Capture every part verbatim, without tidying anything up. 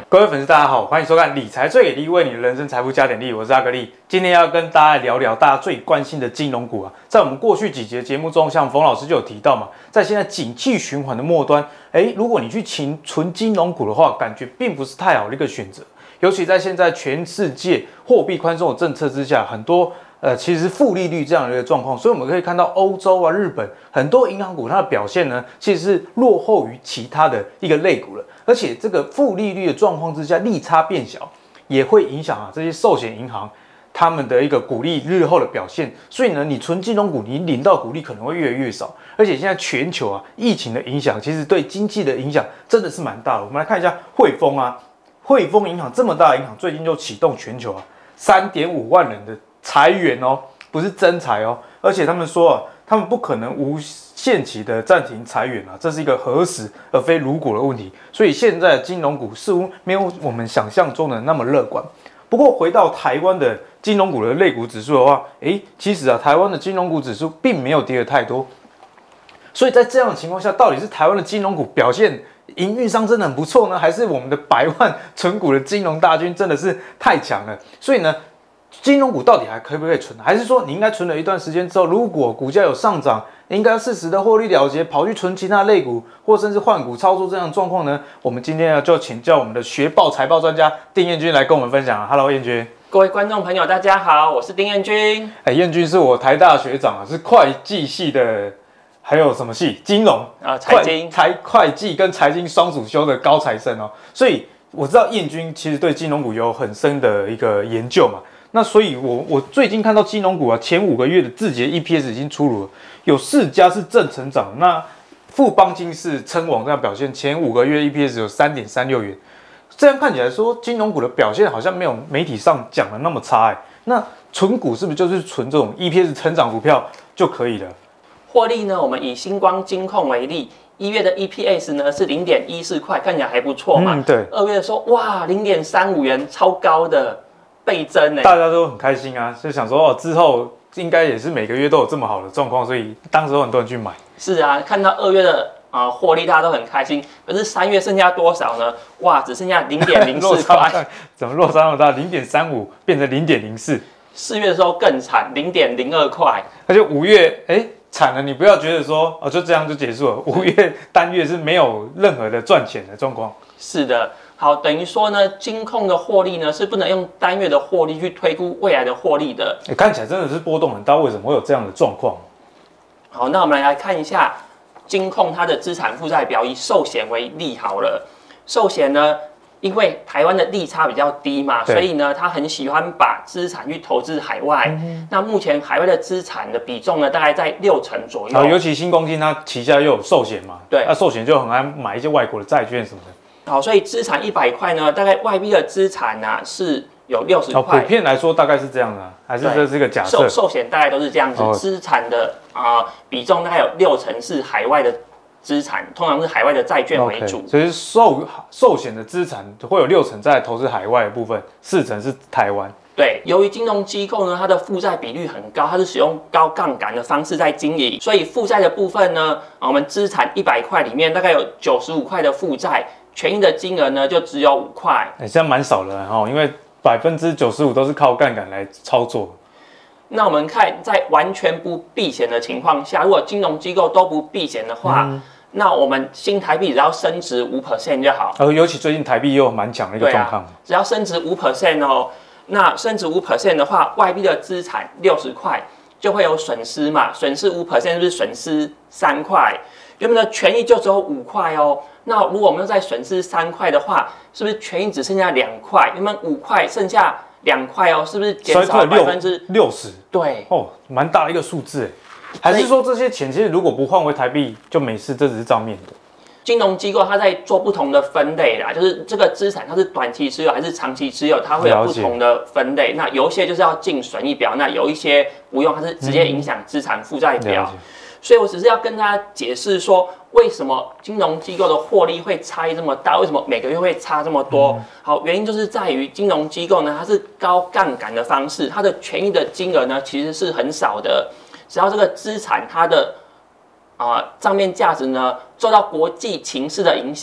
各位粉丝，大家好，欢迎收看《理财最给力》，为你的人生财富加点力。我是阿格力，今天要跟大家聊聊大家最关心的金融股啊。在我们过去几节节目中，像冯老师就有提到嘛，在现在景气循环的末端，哎，如果你去存存金融股的话，感觉并不是太好的一个选择。尤其在现在全世界货币宽松的政策之下，很多呃其实是负利率这样的一个状况，所以我们可以看到欧洲啊、日本很多银行股它的表现呢，其实是落后于其他的一个类股了。而且这个负利率的状况之下，利差变小，也会影响啊这些寿险银行他们的一个股利日后的表现。所以呢，你存金融股，你领到股利可能会越来越少。而且现在全球啊疫情的影响，其实对经济的影响真的是蛮大的。我们来看一下汇丰啊，汇丰银行这么大的银行，最近就启动全球啊三点五万人的裁员哦，不是增裁哦，而且他们说啊，他们不可能无限期的暂停裁员啊，这是一个何时而非如果的问题。所以现在的金融股似乎没有我们想象中的那么乐观。不过回到台湾的金融股的类股指数的话，诶，其实啊，台湾的金融股指数并没有跌得太多。所以在这样的情况下，到底是台湾的金融股表现营运商真的很不错呢，还是我们的百万存股的金融大军真的是太强了？所以呢，金融股到底还可不可以存？还是说你应该存了一段时间之后，如果股价有上涨，应该适时的获利了结，跑去存其他类股，或甚至换股操作这样的状况呢？我们今天要就请教我们的学报财报专家丁彦君来跟我们分享。Hello， 彦君。 各位观众朋友，大家好，我是丁彦君。 哎，彦君是我台大学长啊，是会计系的。还有什么系？金融啊，财经、 财会计跟财经双主修的高材生哦。所以我知道彦君其实对金融股有很深的一个研究嘛。那所以我我最近看到金融股啊，前五个月的自节 E P S 已经出炉了，有四家是正成长。那富邦金是称王这样表现，前五个月 E P S 有 三点三六元。这样看起来说，金融股的表现好像没有媒体上讲的那么差哎。那存股是不是就是存这种 E P S 成长股票就可以了？ 获利呢，我们以星光金控为例，一月的 E P S 呢是零点一四块，看起来还不错嘛。 嗯，对。 二月的时候，哇，零点三五元，超高的倍增哎， 大家都很开心啊，就想说哦，之后应该也是每个月都有这么好的状况，所以当时很多人去买。 是啊，看到二月的啊获利，大家都很开心。可是三月剩下多少呢？哇，只剩下零点零四块， 怎么落差那么大？零点三五变成零点零四。 四月的时候更惨，零点零二块。 而且五月，哎。惨了，你不要觉得说哦，就这样就结束了。五月单月是没有任何的赚钱的状况。 是的，好，等于说呢，金控的获利呢是不能用单月的获利去推估未来的获利的。 欸、看起来真的是波动很大，为什么会有这样的状况？ 好，那我们来看一下金控它的资产负债表，以寿险为例好了。寿险呢，因为台湾的利差比较低嘛，所以呢，他很喜欢把资产去投资海外。嗯、那目前海外的资产的比重呢，大概在六成左右。 啊，尤其新光金它旗下又有寿险嘛，对，那、啊、寿险就很爱买一些外国的债券什么的。 好，所以资产一百块呢，大概外币的资产呢、啊、是有六十块。 普遍来说大概是这样的、啊，还是这是个假设？ 寿寿险大概都是这样子，哦、资产的啊、呃、比重大概有六成是海外的。资产通常是海外的债券为主， okay, 所以寿寿险的资产会有六成在投资海外的部分，四成是台湾。 对，由于金融机构呢，它的负债比率很高，它是使用高杠杆的方式在经营，所以负债的部分呢，我们资产一百块里面大概有九十五块的负债，权益的金额呢就只有五块。 哎、欸，这样蛮少的哈，因为百分之九十五都是靠杠杆来操作。 那我们看，在完全不避险的情况下，如果金融机构都不避险的话，嗯那我们新台币只要升值五 percent 就好。 呃，尤其最近台币又蛮强的一个状况、啊， 只要升值五 percent 哦，那升值五 percent 的话，外币的资产六十块就会有损失嘛，损失五 percent 是不是损失三块？原本的权益就只有五块哦，那如果我们又再损失三块的话，是不是权益只剩下两块？原本五块剩下两块哦，是不是减少百分之六十？ 对， 哦，蛮大的一个数字哎。还是说这些钱其实如果不换回台币就没事，这只是账面的。 金融机构它在做不同的分类啦，就是这个资产它是短期持有还是长期持有，它会有不同的分类。那有一些就是要进损益表，那有一些不用，它是直接影响资产负债表。嗯、所以我只是要跟大家解释说，为什么金融机构的获利会差异这么大，为什么每个月会差这么多？嗯、好，原因就是在于金融机构呢，它是高杠杆的方式，它的权益的金额呢其实是很少的。只要这个资产它的啊账面价值呢受到国际情势的影响，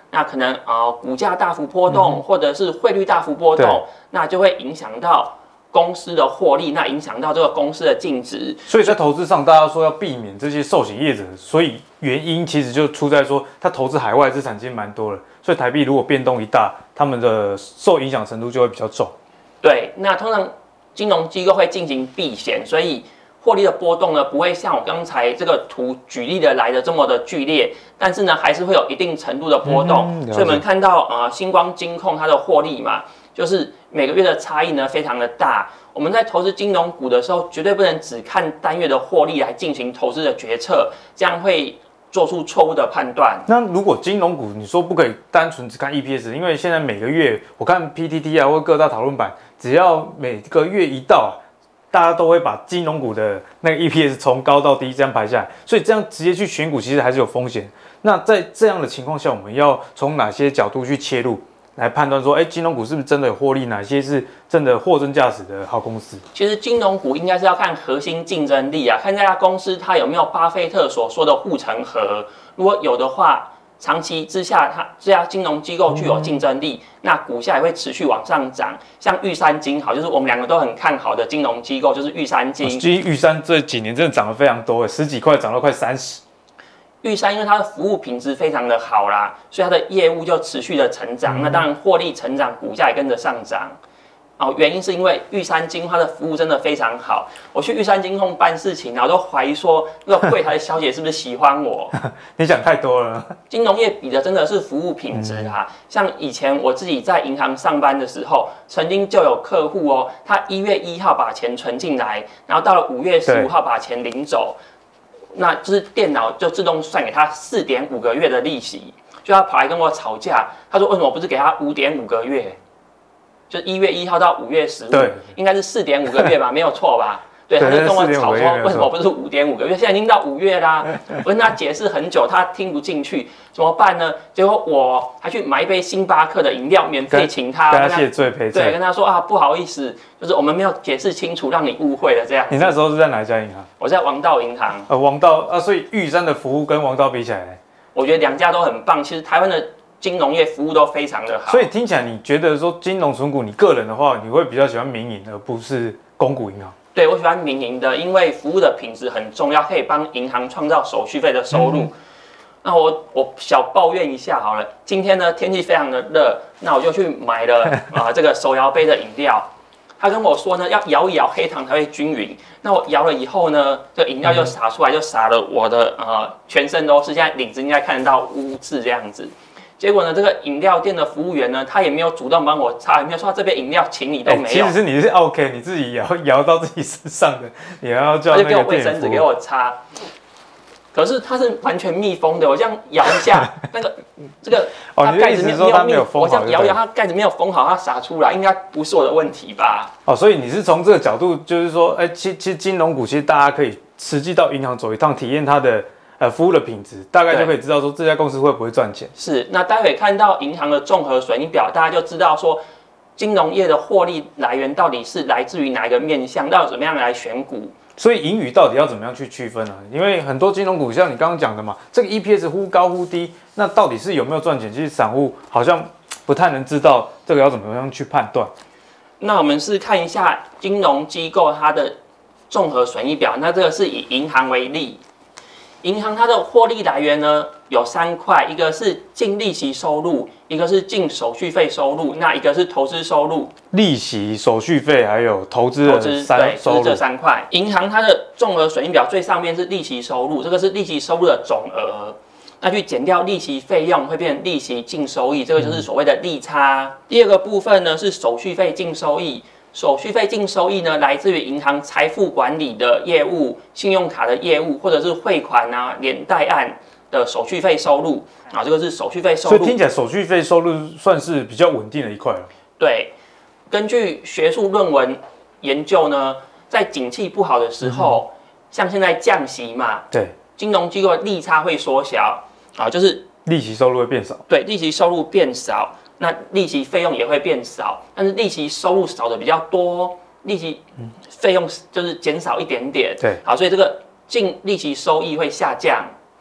那可能啊、呃、股价大幅波动，嗯、或者是汇率大幅波动，那就会影响到公司的获利，那影响到这个公司的净值。 所以在投资上，大家说要避免这些寿险业者，所以原因其实就出在说，他投资海外资产其实蛮多了，所以台币如果变动一大，他们的受影响程度就会比较重。 对，那通常金融机构会进行避险，所以获利的波动呢，不会像我刚才这个图举例的来的这么的剧烈，但是呢，还是会有一定程度的波动。嗯、所以我们看到呃，星光金控它的获利嘛，就是每个月的差异呢非常的大。我们在投资金融股的时候，绝对不能只看单月的获利来进行投资的决策，这样会做出错误的判断。 那如果金融股，你说不可以单纯只看 E P S， 因为现在每个月我看 P T T 啊或各大讨论版，只要每个月一到啊，大家都会把金融股的那个 E P S 从高到低这样排下来，所以这样直接去选股其实还是有风险。那在这样的情况下，我们要从哪些角度去切入？来判断说，哎，金融股是不是真的有获利？哪些是真的货真价实的好公司？ 其实金融股应该是要看核心竞争力啊，看这家公司它有没有巴菲特所说的护城河。如果有的话，长期之下，它这家金融机构具有竞争力，嗯、那股价也会持续往上涨。像玉山金好，就是我们两个都很看好的金融机构，就是玉山金。 其实玉山这几年真的涨得非常多，十几块涨到快三十。 玉山因为它的服务品质非常的好啦，所以它的业务就持续的成长，嗯、那当然获利成长，股价也跟着上涨。哦，原因是因为玉山金它的服务真的非常好。我去玉山金控办事情，然后都怀疑说那个柜台的小姐是不是喜欢我？ 你想太多了。 金融业比的真的是服务品质啊。嗯、像以前我自己在银行上班的时候，曾经就有客户哦，他一月一号把钱存进来，然后到了五月十五号把钱领走。那就是电脑就自动算给他四点五个月的利息，就他跑来跟我吵架，他说为什么不是给他五点五个月？就一月一号到五月十五，应该是四点五个月吧，没有错吧？对，他就跟我吵说为什么不是五点五个月？现在已经到五月啦，我跟他解释很久，他听不进去，怎么办呢？结果我还去买一杯星巴克的饮料，免费请他， 跟他谢罪赔偿， 对，跟他说啊不好意思，就是我们没有解释清楚，让你误会了这样。 你那时候是在哪一家银行？ 我在王道银行。 呃，王道啊，所以玉山的服务跟王道比起来， 我觉得两家都很棒。其实台湾的金融业服务都非常的好。 所以听起来，你觉得说金融存股，你个人的话，你会比较喜欢民营而不是公股银行？ 对，我喜欢民营的，因为服务的品质很重要，可以帮银行创造手续费的收入。嗯、那我我小抱怨一下好了，今天呢天气非常的热，那我就去买了啊、呃、这个手摇杯的饮料。他跟我说呢，要摇一摇黑糖才会均匀。那我摇了以后呢，这饮料就洒出来，就洒了我的呃全身都是，现在领子应该看得到污渍这样子。结果呢，这个饮料店的服务员呢，他也没有主动帮我擦，也没有说这杯饮料请你都没有。欸、 其实是你是 OK， 你自己摇摇到自己身上的，你还要叫那个店服务。 他就给我卫生纸给我擦。可是它是完全密封的，我这样摇一下，那个这个它盖子没有密，我这样摇摇，它盖子没有封好，它洒出来，应该不是我的问题吧？ 哦，所以你是从这个角度，就是说，哎、欸，其其实金融股其实大家可以实际到银行走一趟，体验它的。呃，服务的品质大概就可以知道说这家公司会不会赚钱。 是，那待会看到银行的综合损益表，大家就知道说金融业的获利来源到底是来自于哪一个面向，要怎么样来选股。 所以盈余到底要怎么样去区分呢、啊？因为很多金融股像你刚刚讲的嘛，这个 E P S 忽高忽低，那到底是有没有赚钱？其实散户好像不太能知道这个要怎么样去判断。 那我们是看一下金融机构它的综合损益表，那这个是以银行为例。银行它的获利来源呢有三块，一个是净利息收入，一个是净手续费收入，那一个是投资收入。 利息、手续费还有投资的三对， 收入， 就是这三块。银行它的综合损益表最上面是利息收入，这个是利息收入的总额，那去减掉利息费用会变成利息净收益，这个就是所谓的利差。嗯、第二个部分呢是手续费净收益。手续费净收益呢，来自于银行财富管理的业务、信用卡的业务，或者是汇款啊、连带案的手续费收入啊，这个是手续费收入。 所以听起来手续费收入算是比较稳定的一块了。 对，根据学术论文研究呢，在景气不好的时候，嗯、像现在降息嘛， 对， 金融机构的利差会缩小啊，就是利息收入会变少。 对，利息收入变少。那利息费用也会变少，但是利息收入少的比较多，利息费用就是减少一点点。 对， 好，所以这个净利息收益会下降。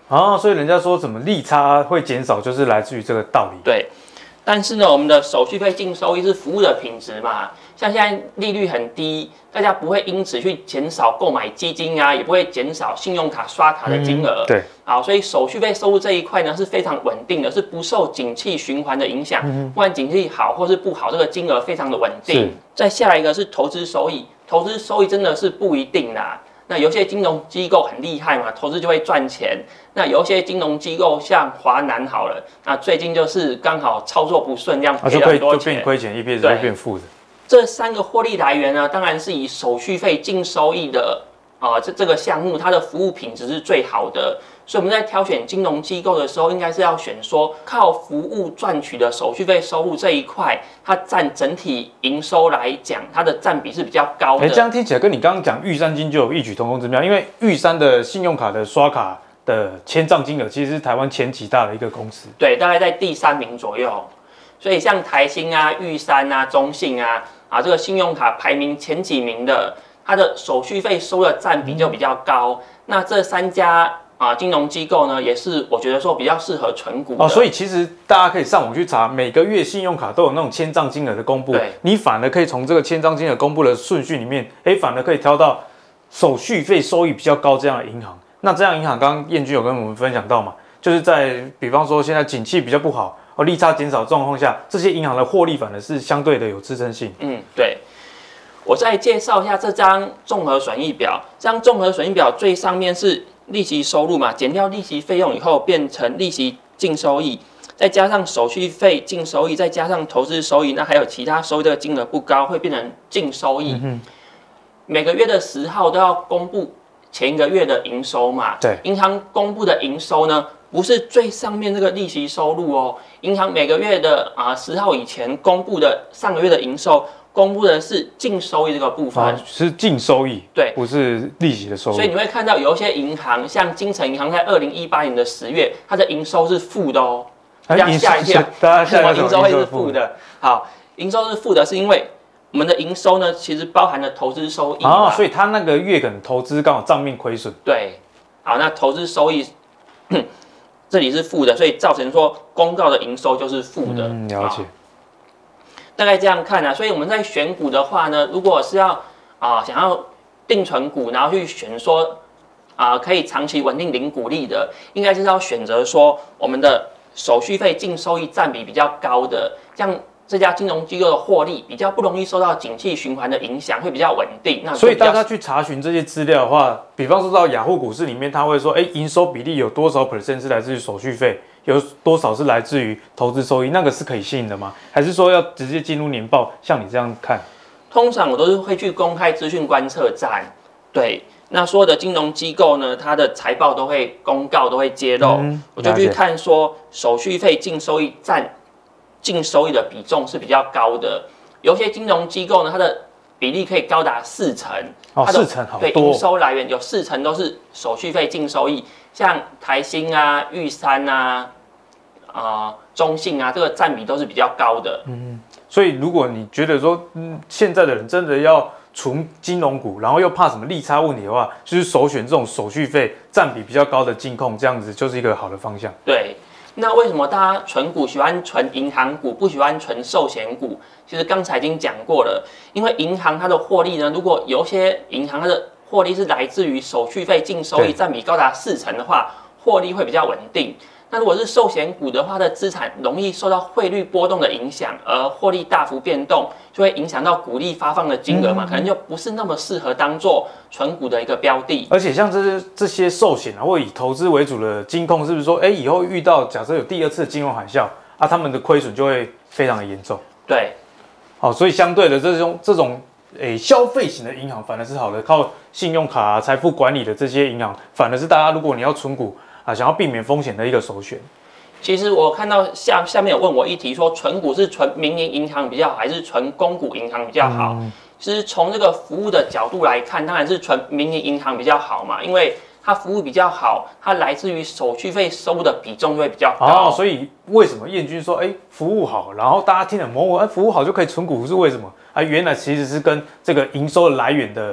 啊，所以人家说什么利差会减少，就是来自于这个道理。 对，但是呢，我们的手续费净收益是服务的品质嘛，像现在利率很低，大家不会因此去减少购买基金啊，也不会减少信用卡刷卡的金额。 嗯、对， 好，所以手续费收入这一块呢是非常稳定的，是不受景气循环的影响。嗯、不管景气好或是不好，这个金额非常的稳定。再下来一个是投资收益，投资收益真的是不一定啦。那有些金融机构很厉害嘛，投资就会赚钱。那有一些金融机构像华南好了，那最近就是刚好操作不顺，这样赔了很多钱， 就变亏钱，一辈子就变负的。 这三个获利来源呢，当然是以手续费净收益的啊、呃、这这个项目，它的服务品质是最好的。所以我们在挑选金融机构的时候，应该是要选说靠服务赚取的手续费收入这一块，它占整体营收来讲，它的占比是比较高的。 哎，这样听起来跟你刚刚讲玉山金就有异曲同工之妙，因为玉山的信用卡的刷卡的签账金额其实是台湾前几大的一个公司， 对，大概在第三名左右。所以像台新啊、玉山啊、中信啊啊，这个信用卡排名前几名的，它的手续费收的占比就比较高。嗯、那这三家啊金融机构呢，也是我觉得说比较适合存股的。 哦，所以其实大家可以上网去查，每个月信用卡都有那种签账金额的公布，你反而可以从这个签账金额公布的顺序里面，哎，反而可以挑到手续费收益比较高这样的银行。那这样银行，刚刚彦均有跟我们分享到嘛，就是在比方说现在景气比较不好。哦，利差减少状况下，这些银行的获利反而是相对的有支撑性。 嗯，对。我再介绍一下这张综合损益表。这张综合损益表最上面是利息收入嘛，减掉利息费用以后变成利息净收益，再加上手续费净收益，再加上投资收益，那还有其他收益，这个金额不高，会变成净收益。嗯、每个月的十号都要公布前一个月的营收嘛。 对。 银行公布的营收呢？不是最上面这个利息收入哦，银行每个月的啊十号以前公布的上个月的营收，公布的是净收益这个部分， 啊、是净收益， 对， 不是利息的收入。 所以你会看到有一些银行，像金城银行在二零一八年的十月，它的营收是负的哦，大家吓一跳， 大家吓一跳， 营收会是负的。好，营收是负的，是因为我们的营收呢，其实包含了投资收益啊， 所以它那个月可能投资刚好账面亏损。 对，好，那投资收益。这里是负的，所以造成说公告的营收就是负的。 嗯，了解。 大概这样看啊，所以我们在选股的话呢，如果是要啊、呃、想要定存股，然后去选说啊、呃、可以长期稳定领股利的，应该就是要选择说我们的手续费净收益占比比较高的，像这家金融机构的获利比较不容易受到景气循环的影响，会比较稳定。那所以大家去查询这些资料的话，比方说到雅虎股市里面，他会说，哎，营收比例有多少 percent 是来自于手续费，有多少是来自于投资收益，那个是可以信的吗？还是说要直接进入年报，像你这样看？ 通常我都是会去公开资讯观测站，对。那所有的金融机构呢，它的财报都会公告，都会揭露，嗯、我就去看说手续费净收益占净收益的比重是比较高的，有些金融机构呢，它的比例可以高达四成， 哦，四成好多， 对，营收来源有四成都是手续费净收益，像台新啊、玉山啊、啊、呃、中信啊，这个占比都是比较高的。 嗯，所以如果你觉得说，嗯，现在的人真的要存金融股，然后又怕什么利差问题的话，就是首选这种手续费占比比较高的金控，这样子就是一个好的方向。 对。那为什么大家存股喜欢存银行股，不喜欢存寿险股？其实刚才已经讲过了，因为银行它的获利呢，如果有些银行它的获利是来自于手续费净收益占比高达四成的话，获利会比较稳定。那如果是寿险股的话，它的资产容易受到汇率波动的影响，而获利大幅变动，就会影响到股利发放的金额嘛，嗯、可能就不是那么适合当做存股的一个标的。 而且像这些这些寿险啊，或以投资为主的金控，是不是说，哎，以后遇到假设有第二次金融海啸啊，他们的亏损就会非常的严重？ 对， 好，所以相对的这种这种诶消费型的银行反而是好的，靠信用卡、啊、财富管理的这些银行，反而是大家如果你要存股。啊，想要避免风险的一个首选。 其实我看到下下面有问我一题，说存股是存民营银行比较好，还是存公股银行比较好？嗯、其实从这个服务的角度来看，当然是存民营银行比较好嘛，因为它服务比较好，它来自于手续费收入的比重就会比较高。 哦，所以为什么彦均说，哎，服务好，然后大家听了模糊，哎，服务好就可以存股，是为什么？啊，原来其实是跟这个营收的来源的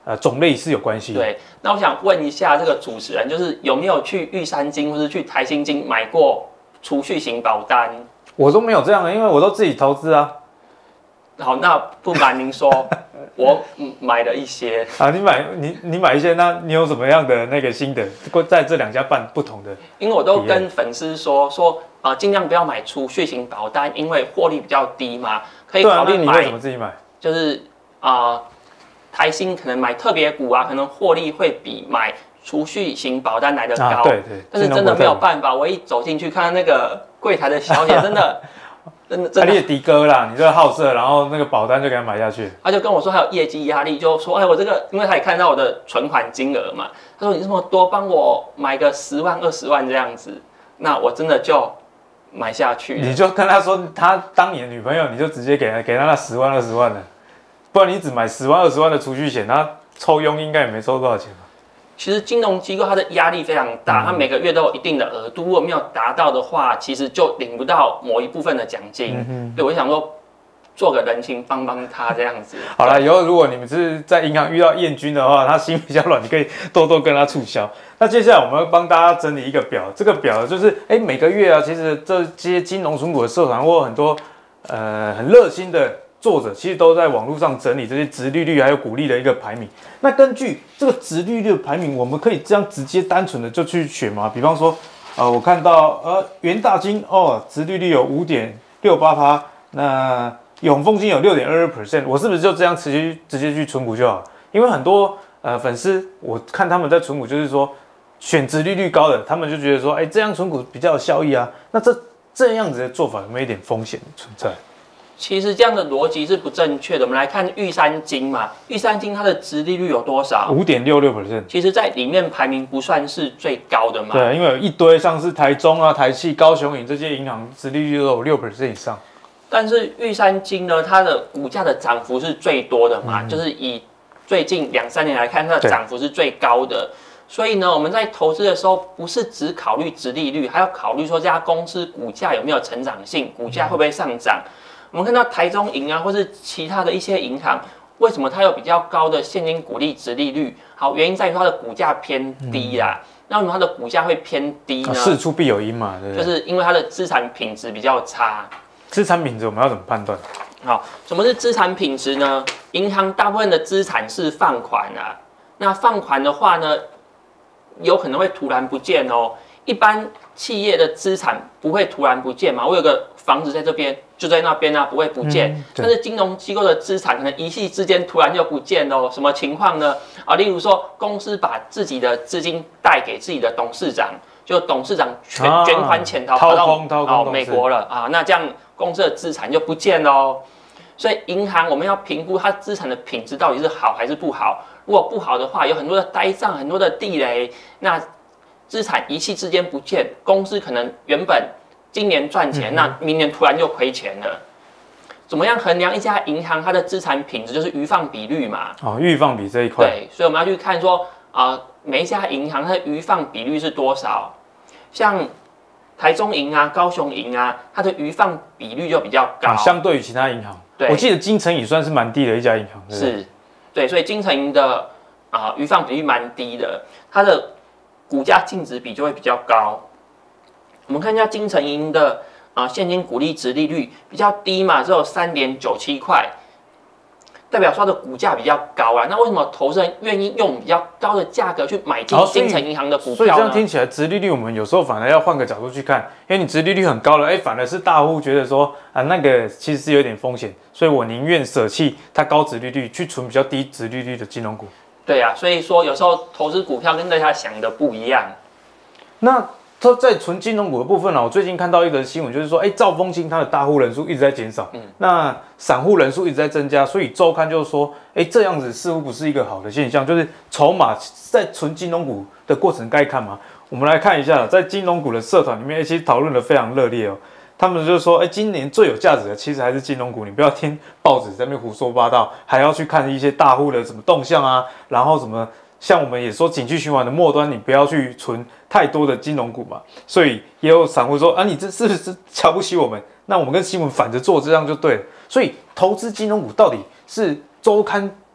呃种类是有关系的。 对，那我想问一下这个主持人，就是有没有去玉山金或是去台新金买过储蓄型保单？ 我都没有这样的，因为我都自己投资啊。 好，那不瞒您说，我买了一些啊。你买你你买一些，那你有什么样的那个心得？在这两家办不同的， 因为我都跟粉丝说说啊，呃、尽量不要买储蓄型保单，因为获利比较低嘛，可以考虑买。 对啊，你为什么自己买？ 就是啊、呃，台新可能买特别股啊，可能获利会比买储蓄型保单来得高。啊、 对对。 但是真的没有办法，我一走进去看到那个柜台的小姐，真的。真的真的， 他也的哥啦，你这个好色，然后那个保单就给他买下去。 他就跟我说还有业绩压力，就说哎，我这个，因为他也看到我的存款金额嘛，他说你这么多，帮我买个十万二十万这样子，那我真的就买下去了。 你就跟他说，他当你的女朋友，你就直接给他给他那十万二十万的，不然你只买十万二十万的储蓄险，他抽佣应该也没抽多少钱吧？ 其实金融机构它的压力非常大，它每个月都有一定的额度，如果没有达到的话，其实就领不到某一部分的奖金。嗯、对，我想说做个人情帮帮他这样子。 好了，以后如果你们是在银行遇到燕军的话，他心比较软，你可以多多跟他促销。那接下来我们要帮大家整理一个表，这个表就是，哎，每个月啊，其实这些金融存股的社团或很多呃很热心的作者，其实都在网络上整理这些殖利率还有股利的一个排名。那根据这个殖利率的排名，我们可以这样直接单纯的就去选吗？比方说，呃，我看到呃元大金哦，殖利率有 五点六八趴，那永丰金有 六点二二 percent， 我是不是就这样直接直接去存股就好？因为很多呃粉丝，我看他们在存股就是说选殖利率高的，他们就觉得说，哎，这样存股比较有效益啊。那这这样子的做法有没有一点风险存在？ 其实这样的逻辑是不正确的。我们来看玉山金嘛，玉山金它的殖利率有多少？ 五点六六 percent。其实在里面排名不算是最高的嘛。 对，因为有一堆像是台中啊、台企、高雄银这些银行殖利率都有 百分之六 以上。 但是玉山金呢，它的股价的涨幅是最多的嘛，嗯、就是以最近两三年来看，它的涨幅是最高的。所以呢，我们在投资的时候，不是只考虑殖利率，还要考虑说这家公司股价有没有成长性，股价会不会上涨。嗯我们看到台中银啊，或是其他的一些银行，为什么它有比较高的现金股利殖利率？好，原因在于它的股价偏低啦。嗯、那为什么它的股价会偏低呢？啊、 事出必有因嘛，对不对？ 就是因为它的资产品质比较差。 资产品质我们要怎么判断？ 好，什么是资产品质呢？银行大部分的资产是放款啊，那放款的话呢，有可能会突然不见哦。一般企业的资产不会突然不见嘛，我有个房子在这边，就在那边啊，不会不见。嗯、但是金融机构的资产可能一夕之间突然就不见了，什么情况呢？啊，例如说公司把自己的资金贷给自己的董事长，就董事长全、啊、捐款潜逃跑到哦美国了啊，那这样公司的资产就不见喽。所以银行我们要评估它资产的品质到底是好还是不好。如果不好的话，有很多的呆账，很多的地雷，那资产一夕之间不见，公司可能原本今年赚钱，嗯、那明年突然就亏钱了。怎么样衡量一家银行它的资产品质？就是余放比率嘛。哦， 余放比这一块。 对，所以我们要去看说啊、呃，每一家银行它的余放比率是多少？像台中银啊、高雄银啊，它的余放比率就比较高，啊、 相对于其他银行。对，我记得金城也算是蛮低的一家银行。对是，对，所以金城银的啊余放比率蛮低的，它的股价净值比就会比较高。我们看一下金城银的啊、呃、现金股利殖利率比较低嘛，只有 三点九七 块，代表说它的股价比较高啊。那为什么投资人愿意用比较高的价格去买进金城银行的股票呢？ 所以这样听起来，殖利率我们有时候反而要换个角度去看，因为你殖利率很高了，哎，反而是大户觉得说啊那个其实是有点风险，所以我宁愿舍弃它高殖利率，去存比较低殖利率的金融股。 对啊，所以说有时候投资股票跟大家想的不一样。 那它在纯金融股的部分呢、啊，我最近看到一则新闻，就是说，哎，兆丰金它的大户人数一直在减少，嗯，那散户人数一直在增加，所以周刊就说，哎，这样子似乎不是一个好的现象，就是筹码在纯金融股的过程该看吗？我们来看一下，在金融股的社团里面，其实讨论的非常热烈哦。他们就说，哎，今年最有价值的其实还是金融股，你不要听报纸在那边胡说八道，还要去看一些大户的什么动向啊，然后什么，像我们也说景气循环的末端，你不要去存太多的金融股嘛。所以也有散户说，啊，你这是不是瞧不起我们？那我们跟新闻反着做，这样就对了。所以投资金融股到底是周刊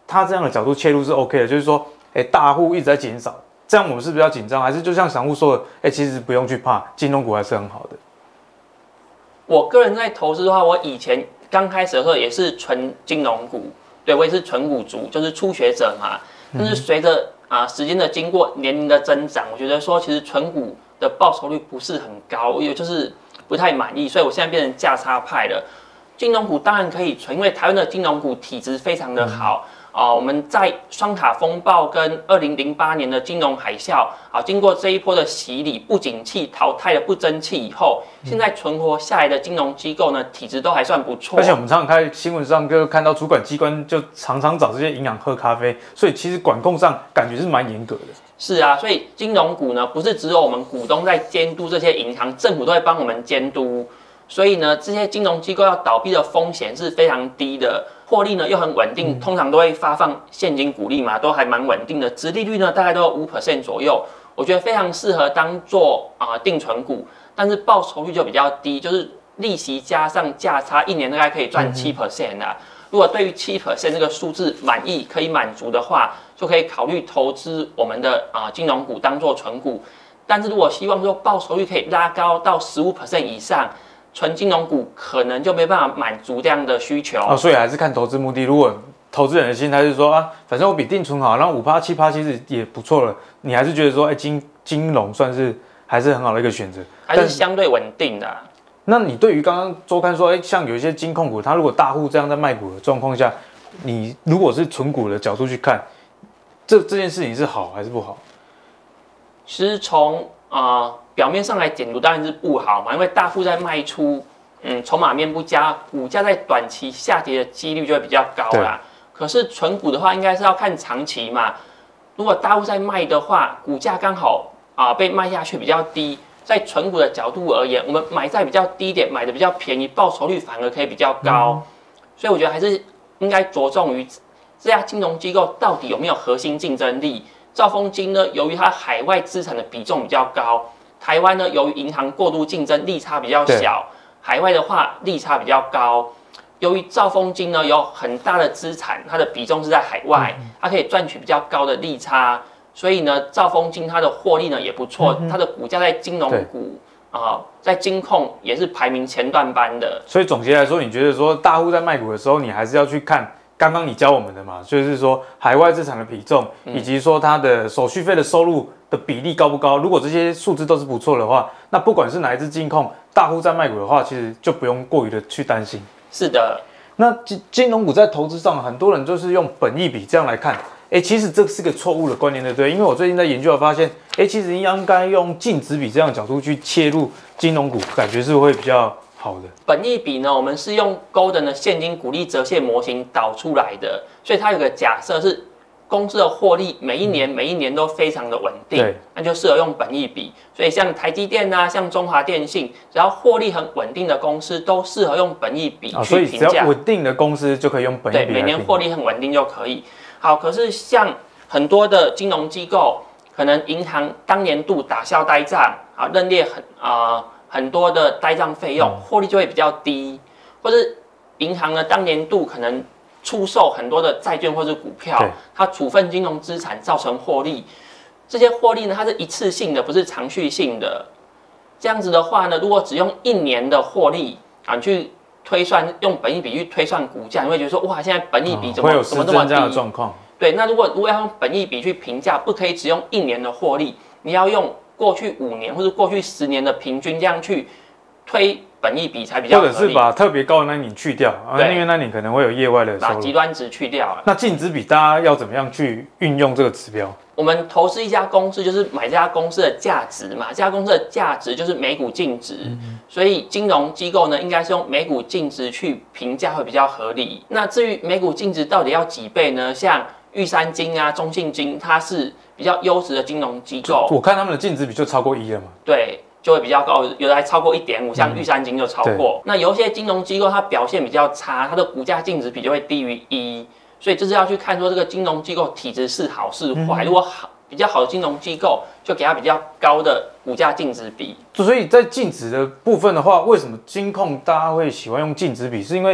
他这样的角度切入是 OK 的，就是说，哎，大户一直在减少，这样我们是不是要紧张？还是就像散户说的，哎，其实不用去怕，金融股还是很好的。 我个人在投资的话，我以前刚开始的时候也是纯金融股，对我也是纯股族，就是初学者嘛。但是随着啊、呃、时间的经过年龄的增长，我觉得说其实纯股的报酬率不是很高，也就是不太满意，所以我现在变成价差派了。金融股当然可以存，因为台湾的金融股体质非常的好。嗯啊、呃，我们在双塔风暴跟二零零八年的金融海啸啊，经过这一波的洗礼，不景气淘汰了不争气以后，现在存活下来的金融机构呢，体质都还算不错。 而且我们常常看新闻上就看到主管机关就常常找这些银行喝咖啡，所以其实管控上感觉是蛮严格的。 是啊，所以金融股呢，不是只有我们股东在监督这些银行，政府都会帮我们监督。所以呢，这些金融机构要倒闭的风险是非常低的，获利呢又很稳定，通常都会发放现金股利嘛，都还蛮稳定的，殖利率呢大概都有五 percent 左右，我觉得非常适合当做啊、呃、定存股，但是报酬率就比较低，就是利息加上价差，一年大概可以赚七 percent 啊。如果对于七 percent 这个数字满意，可以满足的话，就可以考虑投资我们的啊、呃、金融股当做存股。但是如果希望说报酬率可以拉高到十五 percent 以上，纯金融股可能就没办法满足这样的需求哦，所以还是看投资目的。如果投资人的心态是说啊，反正我比定存好，然后五趴七趴其实也不错了，你还是觉得说，哎、欸，金金融算是还是很好的一个选择， 还是相对稳定的、啊。 那你对于刚刚周刊说，哎、欸，像有一些金控股，它如果大户这样在卖股的状况下，你如果是纯股的角度去看，这这件事情是好还是不好？ 其实从啊。呃表面上来解读当然是不好嘛，因为大户在卖出，嗯，筹码面不佳，股价在短期下跌的几率就会比较高啦。可是纯股的话，应该是要看长期嘛。如果大户在卖的话，股价刚好啊、呃、被卖下去比较低，在纯股的角度而言，我们买在比较低点，买的比较便宜，报酬率反而可以比较高。嗯、所以我觉得还是应该着重于这家金融机构到底有没有核心竞争力。兆丰金呢，由于它海外资产的比重比较高。台湾呢，由于银行过度竞争，利差比较小；海外的话，利差比较高。由于兆丰金呢有很大的资产，它的比重是在海外，它可以赚取比较高的利差，所以呢，兆丰金它的获利呢也不错，它的股价在金融股啊、呃，在金控也是排名前段班的。 所以总结来说，你觉得说大户在卖股的时候，你还是要去看。刚刚你教我们的嘛，就是说海外资产的比重，以及说它的手续费的收入的比例高不高？如果这些数字都是不错的话，那不管是哪一支金控大户在卖股的话，其实就不用过于的去担心。 是的， 那金金融股在投资上，很多人就是用本益比这样来看，哎，其实这是个错误的观念，对不对？因为我最近在研究，发现，哎，其实应该用净值比这样的角度去切入金融股，感觉是会比较。好的， 本益比呢，我们是用 Golden 的现金股利折现模型导出来的，所以它有个假设是公司的获利每一年、嗯、每一年都非常的稳定，那就适合用本益比。所以像台积电啊，像中华电信，只要获利很稳定的公司，都适合用本益比去评价、哦。所以只要稳定的公司就可以用本益比。 对，每年获利很稳定就可以。好，可是像很多的金融机构，可能银行当年度打消呆账啊，认列很啊。呃很多的呆账费用，获利就会比较低，或者银行呢当年度可能出售很多的债券或者股票，它处分金融资产造成获利，这些获利呢它是一次性的，不是长续性的。这样子的话呢，如果只用一年的获利啊去推算，用本益比去推算股价，你会觉得说哇，现在本益比怎么、哦、怎么这么低？ 的状况。 对，那如果如果要用本益比去评价，不可以只用一年的获利，你要用。过去五年或者过去十年的平均这样去推本益比才比较合理， 或者是把特别高的那年去掉，啊，因为那年可能会有业外的收入， 把极端值去掉了。 那净值比大家要怎么样去运用这个指标？ 我们投资一家公司就是买这家公司的价值嘛，这家公司的价值就是每股净值，嗯、所以金融机构呢应该是用每股净值去评价会比较合理。那至于每股净值到底要几倍呢？像玉山金啊、中信金，它是比较优质的金融机构， 我看他们的净值比就超过一了嘛。 对，就会比较高，有的还超过一点五，像玉山金就超过。嗯、那有一些金融机构它表现比较差，它的股价净值比就会低于一，所以这是要去看说这个金融机构体质是好是坏。嗯、如果好比较好的金融机构，就给它比较高的股价净值比。 所以在净值的部分的话，为什么金控大家会喜欢用净值比？是因为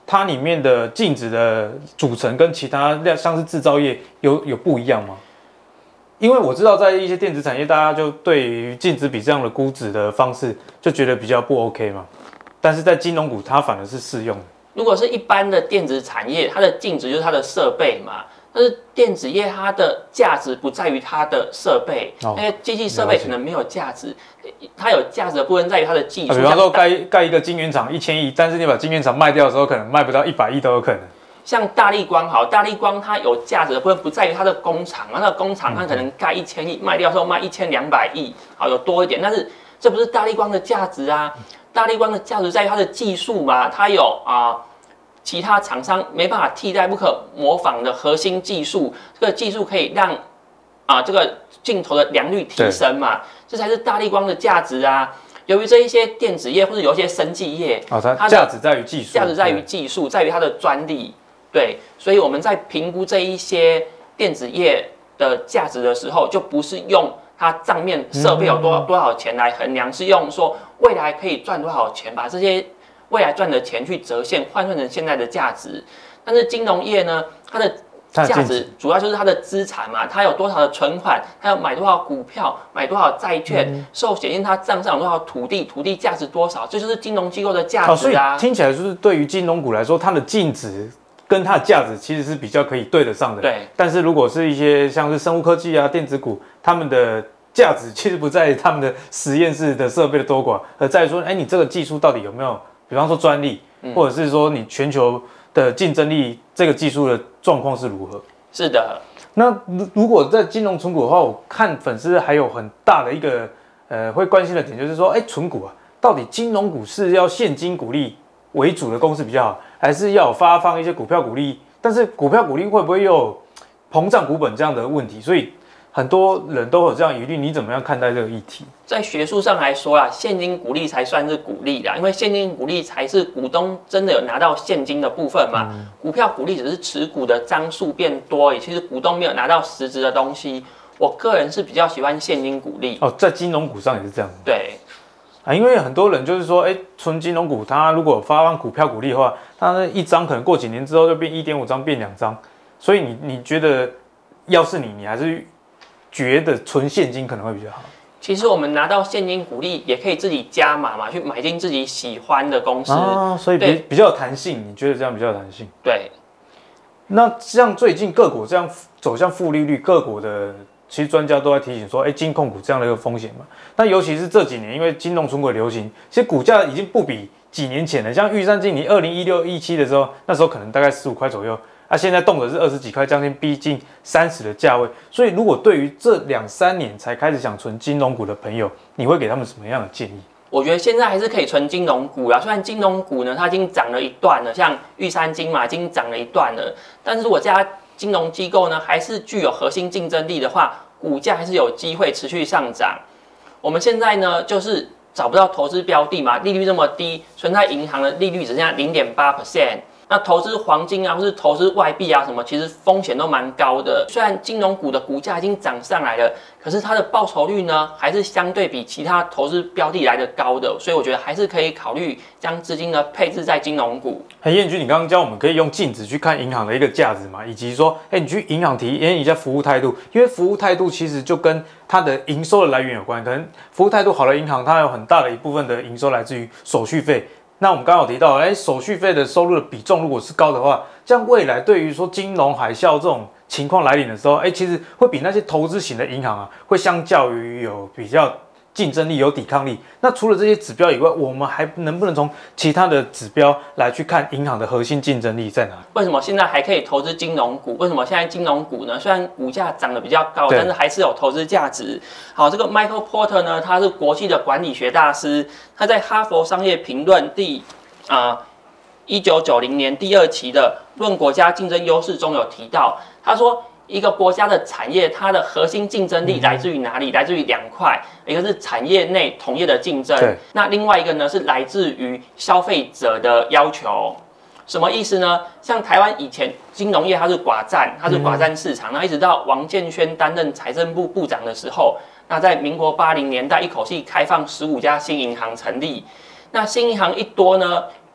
它里面的净值的组成跟其他像是制造业有有不一样吗？因为我知道在一些电子产业，大家就对于净值比这样的估值的方式就觉得比较不 OK 嘛，但是在金融股它反而是适用的。 如果是一般的电子产业，它的净值就是它的设备嘛。但是电子业它的价值不在于它的设备，因为机器设备可能没有价值，它有价值的部分在于它的技术。 比方说盖盖一个晶圆厂一千亿，但是你把晶圆厂卖掉的时候，可能卖不到一百亿都有可能。 像大立光好，大立光它有价值的部分不在于它的工厂，它的工厂它可能盖一千亿，卖掉的时候卖一千两百亿，好有多一点，但是这不是大立光的价值啊，大立光的价值在于它的技术嘛，它有啊。呃其他厂商没办法替代、不可模仿的核心技术，这个技术可以让啊这个镜头的良率提升嘛，这才是大立光的价值啊。由于这一些电子业或者有一些生技业， 哦，它价值在于技术， 价值在于技术，在于它的专利，对，所以我们在评估这一些电子业的价值的时候，就不是用它账面设备有多多少钱来衡量，是用说未来可以赚多少钱，把这些未来赚的钱去折现换算成现在的价值。但是金融业呢，它的价值主要就是它的资产嘛，它有多少的存款，它要买多少股票，买多少债券，嗯、寿险因它账上有多少土地，土地价值多少，这就是金融机构的价值啊。哦、 所以听起来就是对于金融股来说，它的净值跟它的价值其实是比较可以对得上的。 对。 但是如果是一些像是生物科技啊、电子股，他们的价值其实不在于他们的实验室的设备的多寡，而在于说，哎，你这个技术到底有没有？比方说专利，或者是说你全球的竞争力，这个技术的状况是如何？ 是的。 那如果在金融存股的话，我看粉丝还有很大的一个呃会关心的点，就是说，哎，存股啊，到底金融股是要现金股利为主的公司比较好，还是要发放一些股票股利？但是股票股利会不会又有膨胀股本这样的问题？所以很多人都有这样疑虑，你怎么样看待这个议题？ 在学术上来说啦，现金股利才算是股利啦，因为现金股利才是股东真的有拿到现金的部分嘛。嗯、股票股利只是持股的张数变多，也其实股东没有拿到实质的东西。我个人是比较喜欢现金股利。 哦，在金融股上也是这样。 对。 啊，因为很多人就是说，哎，存金融股，它如果发放股票股利的话，它那一张可能过几年之后就变一点五张，变两张。所以你你觉得，要是你，你还是觉得存现金可能会比较好？ 其实我们拿到现金股利，也可以自己加码嘛，去买进自己喜欢的公司啊，所以比比较有弹性。你觉得这样比较有弹性？ 对。 那像最近个股这样走向负利率，个股的其实专家都在提醒说，哎，金控股这样的一个风险嘛。那尤其是这几年，因为金融存股流行，其实股价已经不比几年前了。像玉山金，你二零一六一七的时候，那时候可能大概十五块左右。啊，现在动的是二十几块，将近逼近三十的价位。所以，如果对于这两三年才开始想存金融股的朋友，你会给他们什么样的建议？ 我觉得现在还是可以存金融股啦。虽然金融股呢，它已经涨了一段了，像玉山金嘛，已经涨了一段了。但是如果这家金融机构呢，还是具有核心竞争力的话，股价还是有机会持续上涨。我们现在呢，就是找不到投资标的嘛，利率这么低，存在银行的利率只剩下 零点八 percent。那投资黄金啊，或是投资外币啊，什么其实风险都蛮高的。虽然金融股的股价已经涨上来了，可是它的报酬率呢，还是相对比其他投资标的来的高的。所以我觉得还是可以考虑将资金呢配置在金融股。 hey, 彦君，你刚刚教我们可以用净值去看银行的一个价值嘛，以及说，哎、欸，你去银行体验一下服务态度，因为服务态度其实就跟它的营收的来源有关。可能服务态度好的银行，它有很大的一部分的营收来自于手续费。那我们刚刚有提到，哎，手续费的收入的比重如果是高的话，这样未来对于说金融海啸这种情况来临的时候，哎，其实会比那些投资型的银行啊，会相较于有比较竞争力、有抵抗力。那除了这些指标以外，我们还能不能从其他的指标来去看银行的核心竞争力在哪里？ 为什么现在还可以投资金融股？为什么现在金融股呢？虽然股价涨得比较高，但是还是有投资价值。好，这个 Michael Porter 呢，他是国际的管理学大师，他在哈佛商业评论第啊一九九零年第二期的《论国家竞争优势》中有提到，他说，一个国家的产业，它的核心竞争力来自于哪里？来自于两块，一个是产业内同业的竞争，那另外一个呢是来自于消费者的要求。什么意思呢？像台湾以前金融业它是寡占，它是寡占市场，那、嗯、一直到王建煊担任财政部部长的时候，那在民国八零年代一口气开放十五家新银行成立，那新银行一多呢，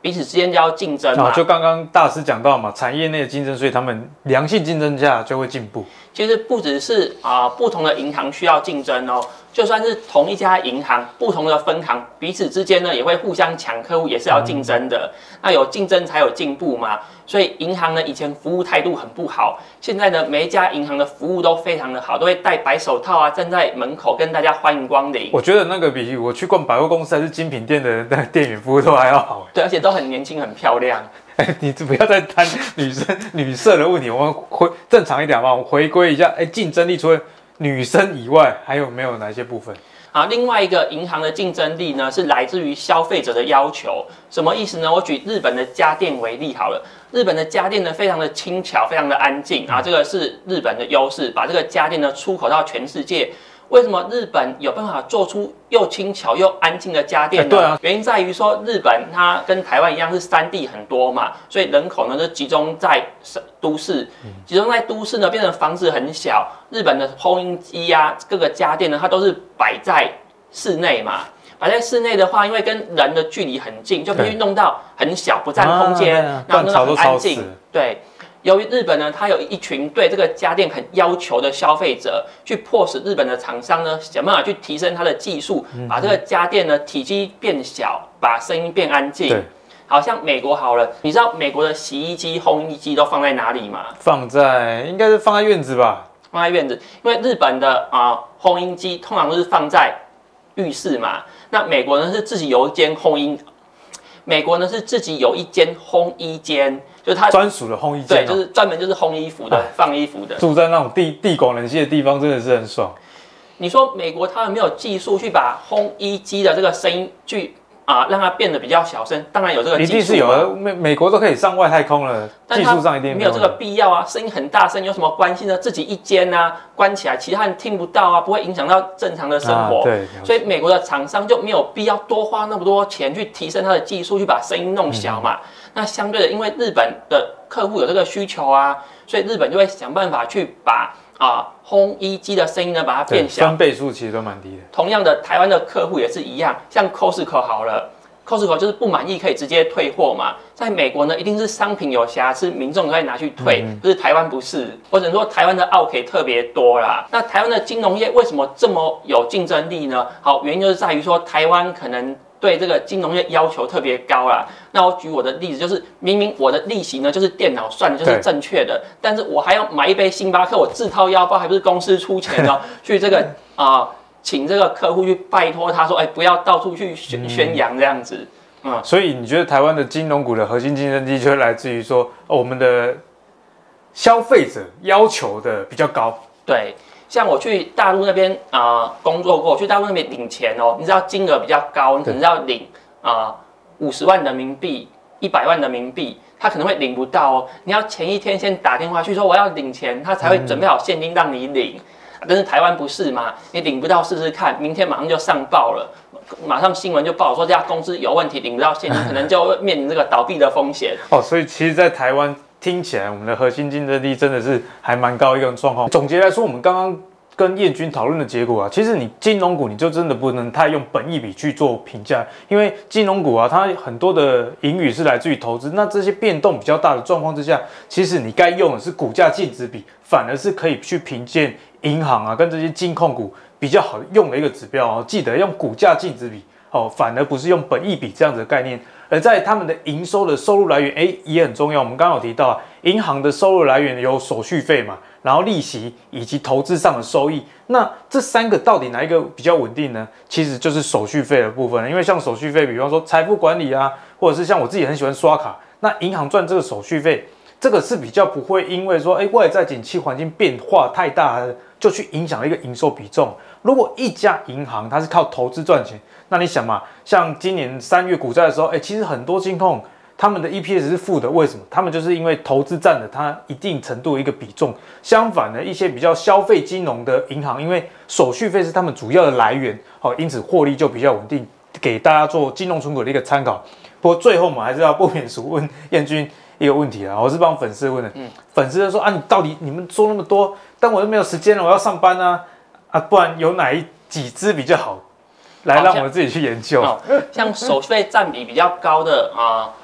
彼此之间就要竞争嘛。 啊，就刚刚大师讲到嘛，产业内的竞争，所以他们良性竞争下就会进步。 其实不只是啊、呃，不同的银行需要竞争哦，就算是同一家银行，不同的分行彼此之间呢也会互相抢客户，也是要竞争的。嗯、那有竞争才有进步嘛。所以银行呢以前服务态度很不好，现在呢每一家银行的服务都非常的好，都会戴白手套啊，站在门口跟大家欢迎光临。 我觉得那个比我去逛百货公司还是精品店的那个店员服务都还要好。 对，而且都很年轻，很漂亮。 哎，你不要再谈女生女色的问题，我们回正常一点嘛，我们回归一下。哎，竞争力除了女生以外，还有没有哪些部分？ 啊，另外一个银行的竞争力呢，是来自于消费者的要求。什么意思呢？我举日本的家电为例好了。日本的家电呢，非常的轻巧，非常的安静啊，这个是日本的优势，把这个家电呢出口到全世界。为什么日本有办法做出又轻巧又安静的家电呢？ 欸、对啊， 原因在于说日本它跟台湾一样是山地很多嘛，所以人口呢就集中在都市，集中在都市呢变成房子很小。日本的烘衣机啊，各个家电呢它都是摆在室内嘛。摆在室内的话，因为跟人的距离很近，就必须弄到很小，不占空间， 啊、 然后弄到很安静。对。由于日本呢，它有一群对这个家电很要求的消费者，去迫使日本的厂商呢想办法去提升它的技术，把这个家电呢体积变小，把声音变安静。好像美国好了，你知道美国的洗衣机、烘衣机都放在哪里吗？ 放在应该是放在院子吧？ 放在院子，因为日本的啊、呃、烘衣机通常都是放在浴室嘛，那美国呢是自己有一间烘衣，美国呢是自己有一间烘衣间。就是它专属的烘衣间、 哦，对，就是专门就是烘衣服的、啊、放衣服的。 住在那种地地广人稀的地方，真的是很爽。 你说美国他们没有技术去把烘衣机的这个声音去啊、呃、让它变得比较小声？当然有这个技术， 一定是有的。美美国都可以上外太空了，技术上一定没有这个必要啊。声音很大声有什么关系呢？自己一间啊，关起来，其他人听不到啊，不会影响到正常的生活。 啊、对， 所以美国的厂商就没有必要多花那么多钱去提升它的技术，去把声音弄小嘛。嗯那相对的，因为日本的客户有这个需求啊，所以日本就会想办法去把啊烘衣机的声音呢把它变小， 分贝数其实都蛮低的。 同样的，台湾的客户也是一样，像 Costco 好了 ，Costco 就是不满意可以直接退货嘛。在美国呢，一定是商品有瑕疵，民众可以拿去退，嗯、可是台湾不是。或者说台湾的奥 K 特别多啦。那台湾的金融业为什么这么有竞争力呢？好，原因就是在于说台湾可能对这个金融业要求特别高啦。那我举我的例子，就是明明我的利息呢就是电脑算的就是正确的，但是我还要买一杯星巴克，我自掏腰包，还不是公司出钱哦，去这个啊、呃、请这个客户去拜托他说，哎、欸，不要到处去宣宣扬这样子。嗯， 所以你觉得台湾的金融股的核心竞争力就来自于说，哦、我们的消费者要求的比较高？ 对。像我去大陆那边啊、呃、工作过，我去大陆那边领钱哦，你知道金额比较高，你可能要领啊五十万人民币、一百万人民币，他可能会领不到哦。你要前一天先打电话去说我要领钱，他才会准备好现金让你领。嗯、但是台湾不是嘛？你领不到试试看，明天马上就上报了，马上新闻就报说这家公司有问题，领不到现金，可能就会面临这个倒闭的风险。 哦，所以其实，在台湾。听起来我们的核心竞争力真的是还蛮高一个状况。总结来说，我们刚刚跟彦均讨论的结果啊，其实你金融股你就真的不能太用本益比去做评价，因为金融股啊，它很多的盈余是来自于投资，那这些变动比较大的状况之下，其实你该用的是股价净值比，反而是可以去评鉴银行啊跟这些金控股比较好用的一个指标哦。记得用股价净值比哦，反而不是用本益比这样子的概念。而在他们的营收的收入来源，哎，也很重要。我们刚刚有提到啊，银行的收入来源有手续费嘛，然后利息以及投资上的收益。那这三个到底哪一个比较稳定呢？其实就是手续费的部分。因为像手续费，比方说财富管理啊，或者是像我自己很喜欢刷卡，那银行赚这个手续费，这个是比较不会因为说，哎，外在景气环境变化太大，就去影响一个营收比重。如果一家银行它是靠投资赚钱，那你想嘛，像今年三月股债的时候，哎，其实很多金控他们的 E P S 是负的，为什么？他们就是因为投资占了它一定程度的一个比重。相反呢，一些比较消费金融的银行，因为手续费是他们主要的来源，好，因此获利就比较稳定，给大家做金融存股的一个参考。不过最后我们还是要不免俗问彦均一个问题啊，我是帮粉丝问的，嗯，粉丝就说啊，你到底你们说那么多，但我又没有时间了，我要上班啊，啊，不然有哪一几支比较好？来，让我们自己去研究。 哦、像手续费占比比较高的啊、呃，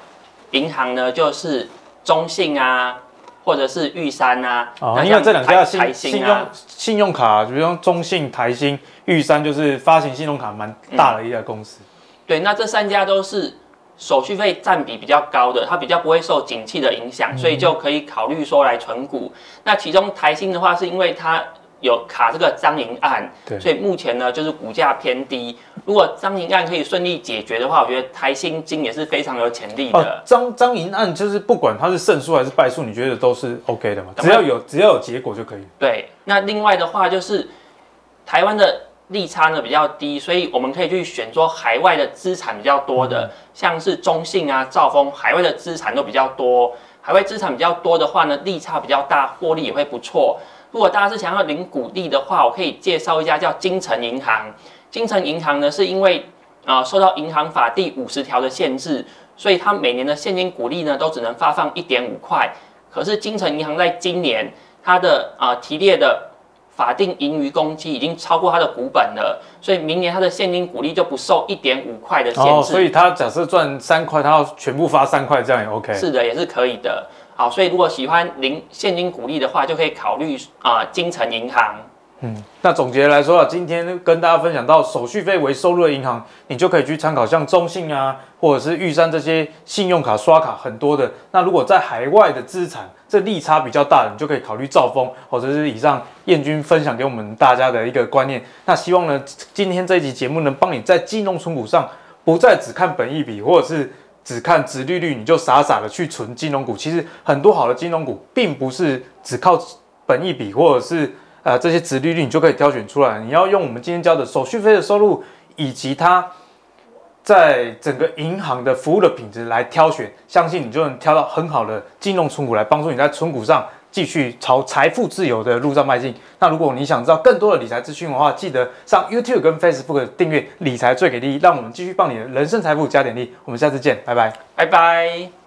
银行呢，就是中信啊，或者是玉山啊。 哦，因为这两家信信信用信用卡，比如说中信、台新、玉山，就是发行信用卡蛮大的一家公司。嗯、 对，那这三家都是手续费占比比较高的，它比较不会受景气的影响，所以就可以考虑说来存股。那其中台新的话，是因为它有卡这个彰银案，所以目前呢就是股价偏低。如果彰银案可以顺利解决的话，我觉得台新金也是非常有潜力的。 彰彰银案就是不管它是胜诉还是败诉，你觉得都是 OK 的嘛？只要有只要有结果就可以。 对，那另外的话就是台湾的利差呢比较低，所以我们可以去选说海外的资产比较多的，嗯、像是中信啊、兆丰，海外的资产都比较多。海外资产比较多的话呢，利差比较大，获利也会不错。如果大家是想要领股利的话，我可以介绍一家叫金城银行。金城银行呢，是因为啊、呃、受到银行法第五十条的限制，所以它每年的现金股利呢都只能发放一点五块。可是金城银行在今年它的啊、呃、提列的法定盈余公积已经超过它的股本了，所以明年它的现金股利就不受一点五块的限制。哦， 所以它假设赚三块，它要全部发三块，这样也 OK。 是的，也是可以的。好，所以如果喜欢领现金股利的话，就可以考虑啊、呃、金城银行。 嗯，那总结来说啊，今天跟大家分享到手续费为收入的银行，你就可以去参考像中信啊，或者是玉山这些信用卡刷卡很多的。那如果在海外的资产这利差比较大的，你就可以考虑兆丰，或者是以上彦君分享给我们大家的一个观念。那希望呢，今天这一集节目能帮你在金融存股上不再只看本益比，或者是只看殖利率，你就傻傻的去存金融股。其实很多好的金融股，并不是只靠本益比或者是呃这些殖利率你就可以挑选出来。你要用我们今天教的手续费的收入，以及它在整个银行的服务的品质来挑选，相信你就能挑到很好的金融存股来帮助你在存股上继续朝财富自由的路上迈进。那如果你想知道更多的理财资讯的话，记得上 YouTube 跟 Facebook 订阅理财最给力，让我们继续帮你的人生财富加点力。我们下次见，拜拜， 拜拜。